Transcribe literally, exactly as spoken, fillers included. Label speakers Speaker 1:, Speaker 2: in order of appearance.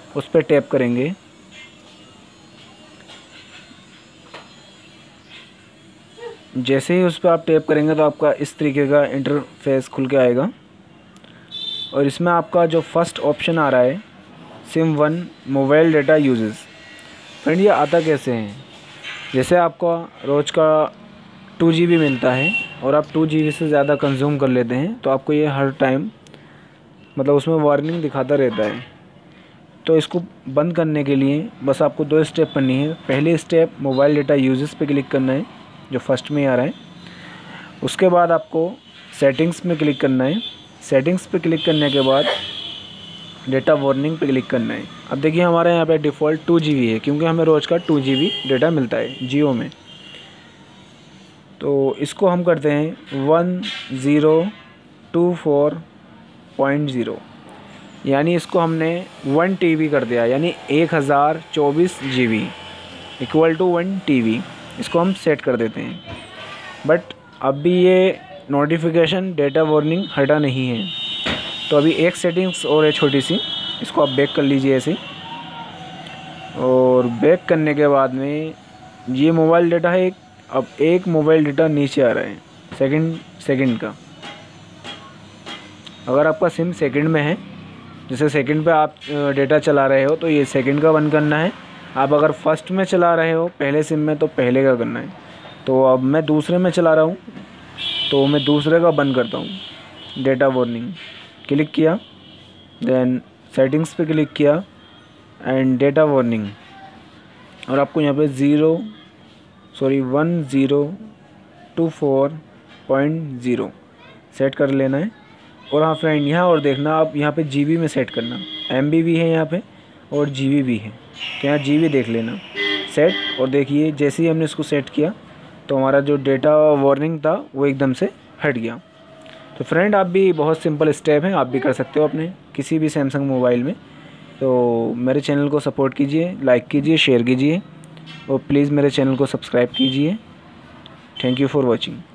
Speaker 1: उस पर टैप करेंगे। जैसे ही उस पर आप टैप करेंगे तो आपका इस तरीके का इंटरफेस खुल के आएगा और इसमें आपका जो फर्स्ट ऑप्शन आ रहा है SIM one mobile data usage. Friend ये आता कैसे है, जैसे आपका रोज़ का टू जी बी मिलता है और आप टू जी बी से ज़्यादा कंज्यूम कर लेते हैं तो आपको ये हर टाइम मतलब उसमें वार्निंग दिखाता रहता है। तो इसको बंद करने के लिए बस आपको दो स्टेप करनी है। पहले स्टेप मोबाइल डेटा यूजेस पे क्लिक करना है जो फर्स्ट में आ रहा है। उसके बाद आपको सेटिंग्स में क्लिक करना है। सेटिंग्स पे क्लिक करने के बाद डेटा वार्निंग पे क्लिक करना है। अब देखिए हमारे यहाँ पे डिफ़ॉल्ट टू जी बी है क्योंकि हमें रोज़ का टू जी बी डेटा मिलता है जियो में। तो इसको हम करते हैं one zero two four point zero, यानी इसको हमने वन टी बी कर दिया, यानी एक हज़ार चौबीस G B equal to one T B. इसको हम सेट कर देते हैं। बट अब भी ये नोटिफिकेशन डेटा वार्निंग हटा नहीं है, तो अभी एक सेटिंग्स और है छोटी सी, इसको आप बैक कर लीजिए ऐसे। और बैक करने के बाद में ये मोबाइल डेटा है, अब एक मोबाइल डेटा नीचे आ रहा है सेकंड सेकंड का। अगर आपका सिम सेकंड में है, जैसे सेकंड पे आप डेटा चला रहे हो तो ये सेकंड का बंद करना है। आप अगर फर्स्ट में चला रहे हो पहले सिम में तो पहले का करना है। तो अब मैं दूसरे में चला रहा हूँ तो मैं दूसरे का बंद करता हूँ। डेटा वार्निंग क्लिक किया, देन सेटिंग्स पे क्लिक किया एंड डेटा वार्निंग, और आपको यहाँ पे zero sorry one zero two four point zero set कर लेना है। और हाँ फ्रेंड, यहाँ और देखना, आप यहाँ पे जीबी में सेट करना, एमबी भी है यहाँ पे और जीबी भी है, तो यहाँ जीबी देख लेना सेट। और देखिए जैसे ही हमने इसको सेट किया तो हमारा जो डेटा वार्निंग था वो एकदम से हट गया। तो फ्रेंड आप भी, बहुत सिंपल स्टेप है, आप भी कर सकते हो अपने किसी भी सैमसंग मोबाइल में। तो मेरे चैनल को सपोर्ट कीजिए, लाइक कीजिए, शेयर कीजिए और प्लीज़ मेरे चैनल को सब्सक्राइब कीजिए। Thank you for watching.